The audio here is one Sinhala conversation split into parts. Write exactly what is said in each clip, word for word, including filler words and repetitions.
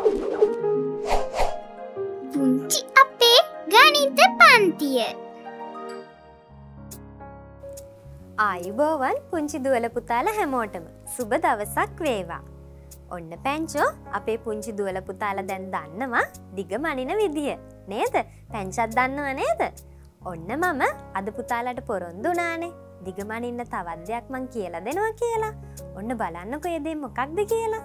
පුංචි අපේ ගණිත පන්තිය. ආයුබෝවන් පුංචි දුවල පුතාලා හැමෝටම සුබ දවසක් වේවා. ඔන්න පැංචෝ අපේ පුංචි දුවල පුතාලා දැන් දන්නවා දිග මනින විදිය නේද? පැංචත් දන්නව නේද? ඔන්න මම අද පුතාලට පොරොන්දු වුණානේ දිග මනින්න තවත් දෙයක් මං කියලා දෙනවා කියලා. ඔන්න බලන්නකෝ ඒ දේ මොකක්ද කියලා.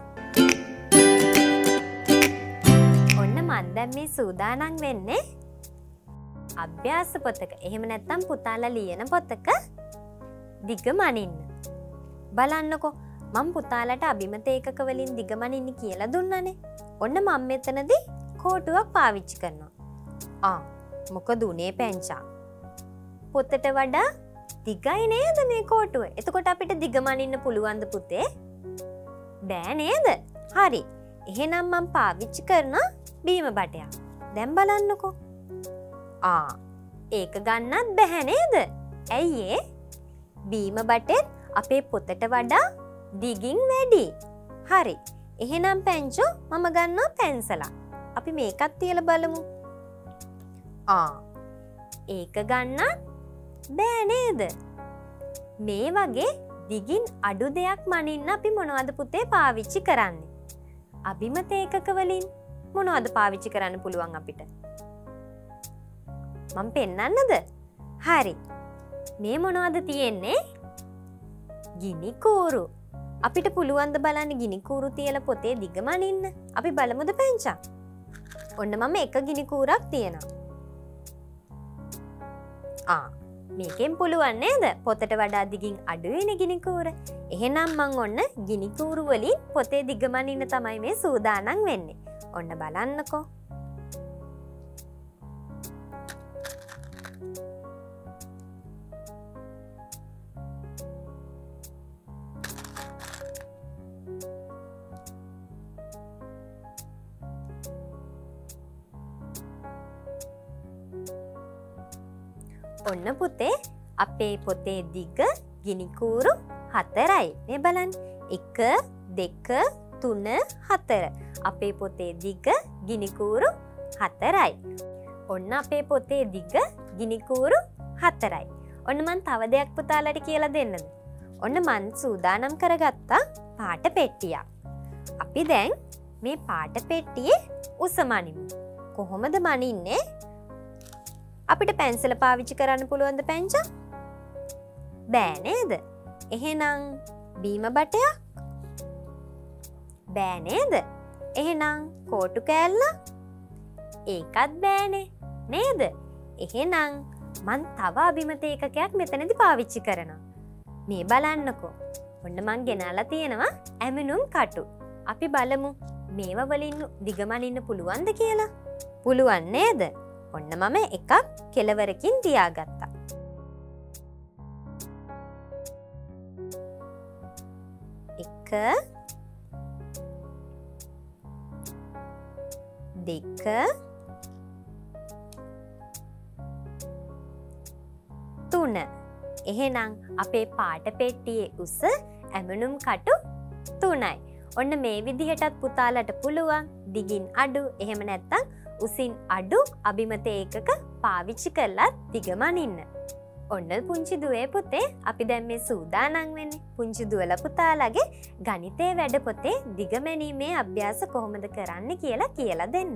ඔන්න මන් දැන් මේ සූදානම් වෙන්නේ අභ්‍යාස පොතක. එහෙම නැත්නම් පුතාලා ලියන පොතක දිග මනින්න. බලන්නකෝ මම පුතාලට අභිමත ඒකක වලින් දිග මනින්න කියලා දුන්නානේ. ඔන්න මම මෙතනදී කෝටුවක් පාවිච්චි කරනවා. ආ මොකද උනේ පැංචා? පොතට වඩා දිගයි නේද මේ කෝටුව? එතකොට අපිට දිග මනින්න පුළුවන්ද පුතේ? බෑ නේද? හරි. එහෙනම් මම පාවිච්චි කරන බීම බටයක්. දැන් බලන්නකෝ. ආ ඒක ගන්නත් බැහැ නේද? ඇයි ඒ? බීම බටෙත් අපේ පොතට වඩා දිගින් වැඩි. හරි. එහෙනම් පැංචෝ මම ගන්නවා පැන්සලක්. අපි මේකත් තියලා බලමු. ආ ඒක ගන්නත් බෑ නේද? මේ වගේ දිගින් අඩු දෙයක් මනින්න අපි මොනවද පුතේ පාවිච්චි කරන්නේ? අභිමත ඒකක වලින් මොනවද පාවිච්චි කරන්න පුළුවන් අපිට? මම පෙන්නන්නද? හරි. මේ මොනවද තියෙන්නේ? ගිනි කූරු. අපිට පුළුවන් ද බලන්න ගිනි කූරු තියලා පොතේ දිග මනින්න? අපි බලමුද පැංචා? ඔන්න මම එක ගිනි කූරක් තියනවා. ආ මේකෙන් පුළුවන් නේද? පොතට වඩා දිගින් අඩු වෙන ගිනි කූර. එහෙනම් මං ඔන්න ගිනි කූරු වලින් පොතේ දිග මනින්න තමයි මේ සූදානම් වෙන්නේ. ඔන්න බලන්නකෝ. ඔන්න පුතේ අපේ පොතේ දිග ගිනි කූරු හතරයි. මේ බලන්න. එක දෙක තුන හතර. අපේ පොතේ දිග ගිනි කූරු හතරයි. ඔන්න අපේ පොතේ දිග ගිනි කූරු හතරයි. ඔන්න මං තව දෙයක් පුතාලට කියලා දෙන්නද? ඔන්න මං සූදානම් කරගත්තා පාට පෙට්ටියක්. අපි දැන් මේ පාට පෙට්ටියේ උස මනිමු. කොහොමද මනින්නේ? අපිට පැන්සල පාවිච්චි කරන්න පුළුවන්ද පැංචා? බෑ නේද? එහෙනම් බීම බටයක්? බෑ නේද? එහෙනම් කෝටු කෑල්ල? ඒකත් බෑනේ නේද? එහෙනම් මං තව අභිමත ඒකකයක් මෙතනදී පාවිච්චි කරනවා. මේ බලන්නකෝ. ඔන්න මං ගෙනල්ලා තියෙනවා ඇමනුම් කටු. අපි බලමු මේව වලින් දිග මනින්න පුළුවන්ද කියලා. පුළුවන් නේද? ඔන්න මම එකක් කෙලවරකින් තියාගත්තා. එක දෙක තුන. එහෙනම් අපේ පාට පෙට්ටියේ උස ඇමනුම් කටු තුනයි. ඔන්න මේ විදිහටත් පුතාලට පුළුවන් දිගින් අඩු එහෙම නැත්තම් උසින් අඩු අභිමත ඒකක පාවිච්චි කරලා දිග මනින්න. ඔන්න පුංචි දුවේ පුතේ අපි දැන් මේ සූදානම් වෙන්නේ පුංචි දුවලා පුතාලගේ ගණිතයේ වැඩ පොතේ දිග මැනීමේ අභ්‍යාස කොහොමද කරන්න කියලා කියලා දෙන්න.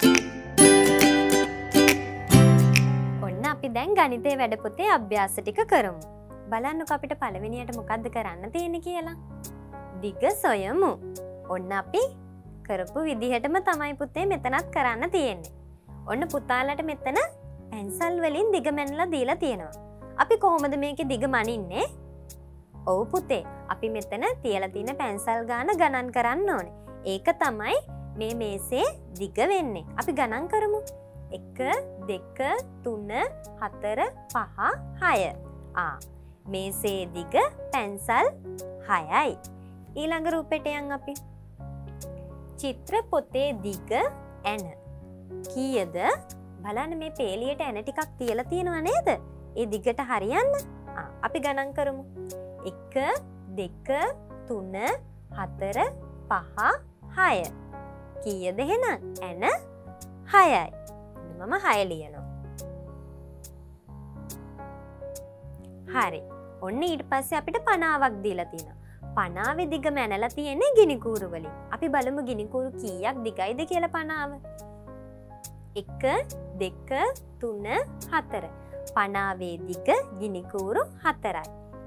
ඔන්න අපි දැන් ගණිතයේ වැඩ පොතේ අභ්‍යාස ටික කරමු. බලන්නකෝ අපිට පළවෙනියට මොකද්ද කරන්න තියෙන්නේ කියලා. දිග සොයමු. ඔන්න අපි කරපු විදිහටම තමයි පුතේ මෙතනත් කරන්න තියෙන්නේ. ඔන්න පුතාලට මෙතන පැන්සල් වලින් දිග මැනලා දීලා තියෙනවා. අපි කොහොමද මේකේ දිග මනින්නේ? ඔව් පුතේ. අපි මෙතන තියලා තියෙන පැන්සල් ගාන ගණන් කරන්න ඕනේ. ඒක තමයි මේ මේසේ දිග වෙන්නේ. අපි ගණන් කරමු. එක දෙක තුන හතර පහ හය. ආ මේසේ දිග පැන්සල් හයයි. ඊළඟ රූපෙට යන් අපි. චිත්‍ර පොතේ දිග ඇන කීයද? බලන්න මේ පේලියට ඇන ටිකක් තියලා තියෙනවා නේද? ඒ දිගට හරියන්න අපි ගණන් කරමු. එක දෙක තුන හතර පහ හය. කීයද එහෙනම්? ඇන හයයි. මම හය ලියනවා. හරි. ඔන්න ඊට පස්සේ අපිට පනාවක් දීලා තියෙනවා. පනාවේ දිග මැනලා තියෙන්නේ ගිනි කූරු වලින්. අපි බලමු ගිනි කූරු කීයක් දිගයිද කියලා පනාව. එක දෙක තුන හතර. පනාවේ දිග ගිනි කූරු හතරයි.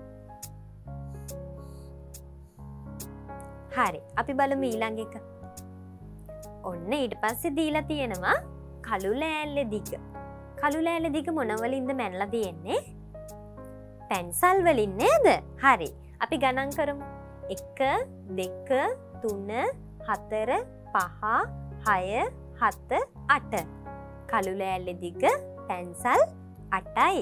හරි. අපි බලමු ඊළඟ එක. ඔන්න ඊට පස්සේ දීලා තියෙනවා කළු ලෑල්ලේ දිග. කළු ලෑල්ලේ දිග මොන වලින්ද මැනලා තියෙන්නේ? පැන්සල් වලින් නේද? හරි. අපි ගණන් කරමු. එක දෙක තුන හතර පහ හය හත අට. කළු ලෑල්ලේ දිග පැන්සල් අටයි.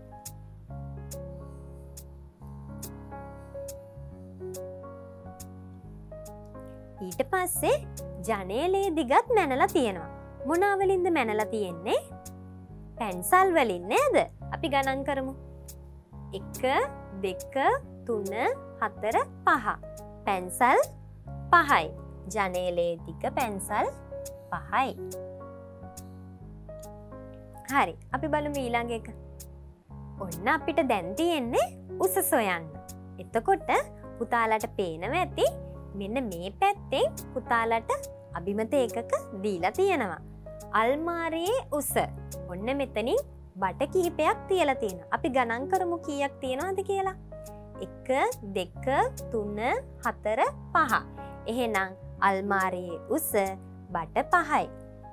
ඊට පස්සේ ජනේලයේ දිගත් මැනලා තියෙනවා. මොනවා වලින්ද මැනලා තියෙන්නේ? පැන්සල් වලින් නේද? අපි ගණන් කරමු. එක දෙක තුන හතර පහ. පැන්සල් පහයි. ජනේලයේ දිග පැන්සල් පහයි. හරි. අපි බලමු ඊළඟ එක. ඔන්න අපිට දැන් තියෙන්නේ උස සොයන්න. එතකොට පුතාලට පේනවා ඇති මෙන්න මේ පැත්තෙන් පුතාලට අභිමත ඒකක දීලා තියෙනවා. අල්මාරියේ උස. ඔන්න මෙතනින් බට කිහිපයක් තියලා තියෙනවා. අපි ගණන් කරමු කීයක් තියෙනවද කියලා. එක දෙක තුන හතර පහ. එහෙනම් අල්මාරියේ උස බට පහයි.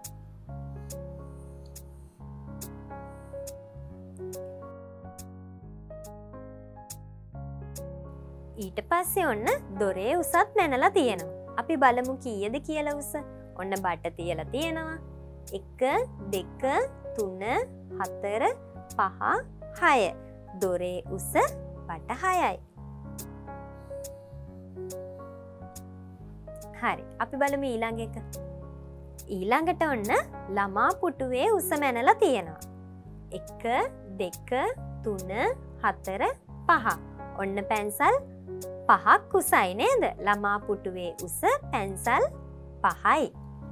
ඊට පස්සේ ඔන්න දොරේ උසත් මැනලා තියෙනවා. අපි බලමු කීයද කියලා උස. ඔන්න බට තියලා තියෙනවා. එක දෙක තුන හතර පහ හය. දොරේ උස බට හයයි. හරි. අපි බලමු ඊළඟ එක. ඊළඟට ඔන්න ළමා පුටුවේ උස මැනලා තියෙනවා. එක දෙක තුන හතර පහ. ඔන්න පැන්සල් පහක් උසයි නේද? ළමා පුටුවේ උස පැන්සල් පහයි.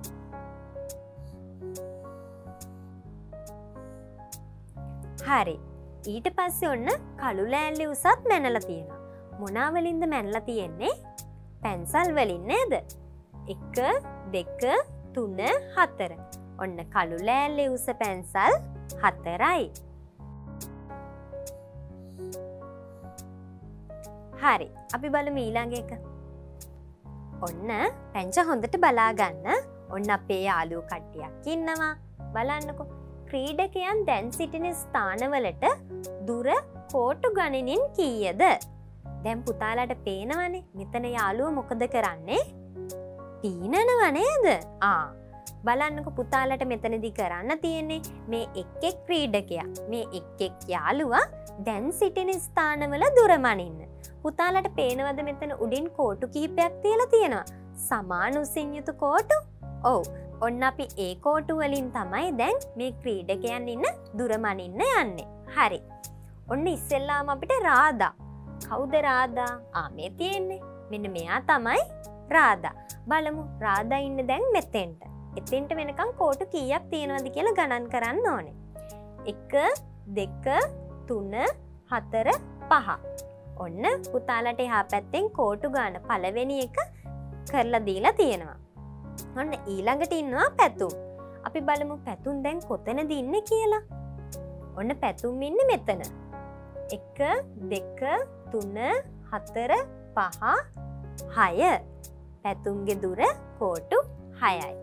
හරි. ඊට පස්සේ ඔන්න කළු ලෑල්ලේ උසත් මැනලා තියෙනවා. මොනවා වලින්ද මැනලා තියෙන්නේ? පැන්සල් වලින් නේද? එක දෙක තුන හතර. ඔන්න කළු ලෑල්ලේ උස පැන්සල් හතරයි. හරි. අපි බලමු ඊළඟ එක. ඔන්න පැංච හොඳට බලා ගන්න. ඔන්න අපේ යාළුවෝ කට්ටියක් ඉන්නවා. බලන්නකෝ. ක්‍රීඩකයන් දැන් සිටින ස්ථානවලට දුර කෝටු ගණනින් කීයද? දැන් පුතාලට පේනවනේ මෙතන යාළුවෝ මොකද කරන්නේ? පීනනවා නේද? ආ බලන්නකෝ පුතාලට මෙතනදී කරන්න තියෙන්නේ මේ එක් එක් ක්‍රීඩකයා මේ එක් එක් යාළුවා දැන් සිටින ස්ථානවල දුර මනින්න. පුතාලට පේනවද මෙතන උඩින් කෝටු කිහිපයක් තියලා තියෙනවා. සමාන උසින් යුතු කෝටු? ඔව්. ඔන්න අපි ඒ කෝටු වලින් තමයි දැන් මේ ක්‍රීඩකයන් ඉන්න දුර මනින්න යන්නේ. හරි. ඔන්න ඉස්සෙල්ලාම අපිට රාදා. කවුද රාදා? ආ මේ තියෙන්නේ. මෙන්න මෙයා තමයි රාදා. බලමු රාදා ඉන්නේ දැන් මෙතෙන්ට. එතෙන්ට වෙනකන් කෝටු කීයක් තියෙනවද කියලා ගණන් කරන්න ඕනේ. එක දෙක තුන හතර පහ. ඔන්න පුතාලට එහා පැත්තෙන් කෝටු ගාන පළවෙනි එක කරලා දීලා තියෙනවා. ඔන්න ඊළඟට ඉන්නවා පැතුම්. අපි බලමු පැතුම් දැන් කොතනද ඉන්නේ කියලා. ඔන්න පැතුම් ඉන්නේ මෙතන. එක දෙක තුන හතර පහ හය. පැතුම්ගේ දුර කෝටු හයයි.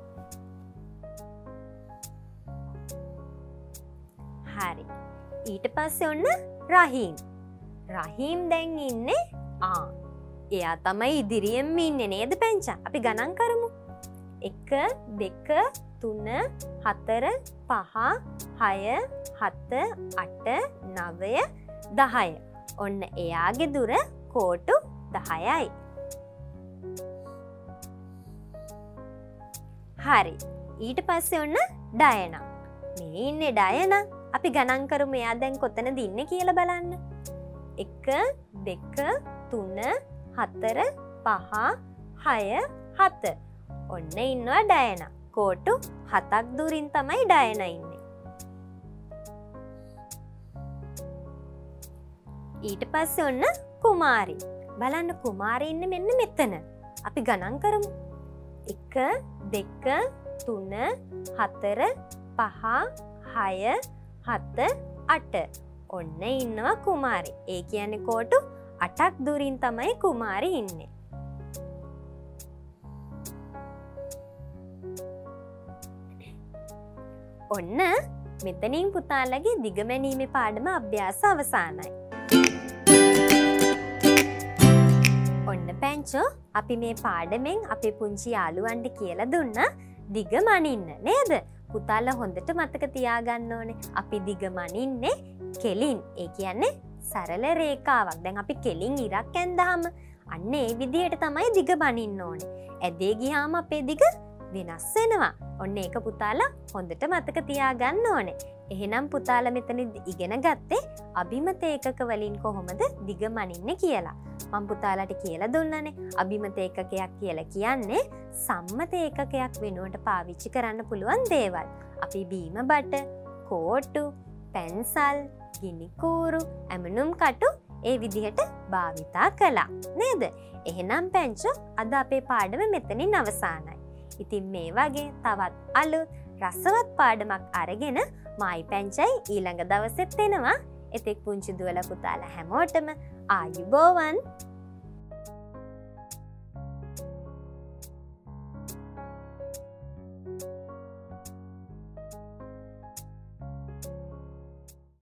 හරි. ඊට පස්සේ ඔන්න රහීම්. රහීම් දැන් ඉන්නේ ආ එයා තමයි ඉදිරියෙන්ම ඉන්නේ නේද පැංචා? අපි ගණන් කරමු. එක දෙක තුන හතර පහ හය හත අට නවය දහය. ඔන්න එයාගේ දුර කෝටු දහයයි. හරි. ඊට පස්සේ ඔන්න ඩයනා. මේ ඉන්නේ ඩයනා. අපි ගණන් කරමු එයා දැන් කොතනද ඉන්නේ කියලා බලන්න. එක දෙක තුන හතර පහ හය හත. ඔන්න ඉන්නවා ඩයන. කෝටු හතක් දුරින් තමයි ඩයන ඉන්නේ. ඊට පස්සේ ඔන්න කුමාරි. බලන්න කුමාරි ඉන්නේ මෙන්න මෙතන. අපි ගණන් කරමු. එක දෙක තුන හතර පහ හය හත අට. ඔන්න ඉන්නවා කුමාරි. ඒ කියන්නේ කෝටු අටක් දුරින් තමයි කුමාරි ඉන්නේ. ඔන්න මෙතනින් පුතාලගේ දිගමැනීමේ පාඩම අභ්‍යාස අවසానයි. ඔන්න පැංචෝ අපි මේ පාඩමෙන් අපේ පුංචි යාළුවන්ට කියලා දුන්නා දිග මනින්න නේද? පුතාලා හොඳට මතක තියාගන්න ඕනේ. අපි දිග මනින්නේ කෙලින්. ඒ කියන්නේ සරල රේඛාවක්. දැන් අපි කෙලින් ඉරක් ඇන්දාම අන්න ඒ විදිහට තමයි දිග මනින්න ඕනේ. ඇදේ ගියාම අපේ දිග වෙනස් වෙනවා. ඔන්න ඒක පුතාලා හොඳට මතක තියාගන්න ඕනේ. එහෙනම් පුතාලා මෙතන ඉගෙන ගත්තේ අභිමත ඒකක වලින් කොහොමද දිග මනින්නේ කියලා. මම පුතාලාට කියලා දුන්නනේ අභිමත ඒකකයක් කියලා කියන්නේ සම්මත ඒකකයක් වෙනුවට පාවිච්චි කරන්න පුළුවන් දේවල්. අපි බීම බට, කෝටු, පැන්සල්, ගිනිකූරු, ඇමනුම් කටු ඒ විදිහට භාවිතා කළා. නේද? එහෙනම් පැංචෝ අද අපේ පාඩම මෙතනින් අවසానයි. ඉතින් මේ වගේ තවත් අලුත් රසවත් පාඩමක් අරගෙන මයි පැංචයි ඊළඟ දවසෙත් එනවා. එතෙක් පුංචි දුවලා පුතාලා හැමෝටම ආයුබෝවන්.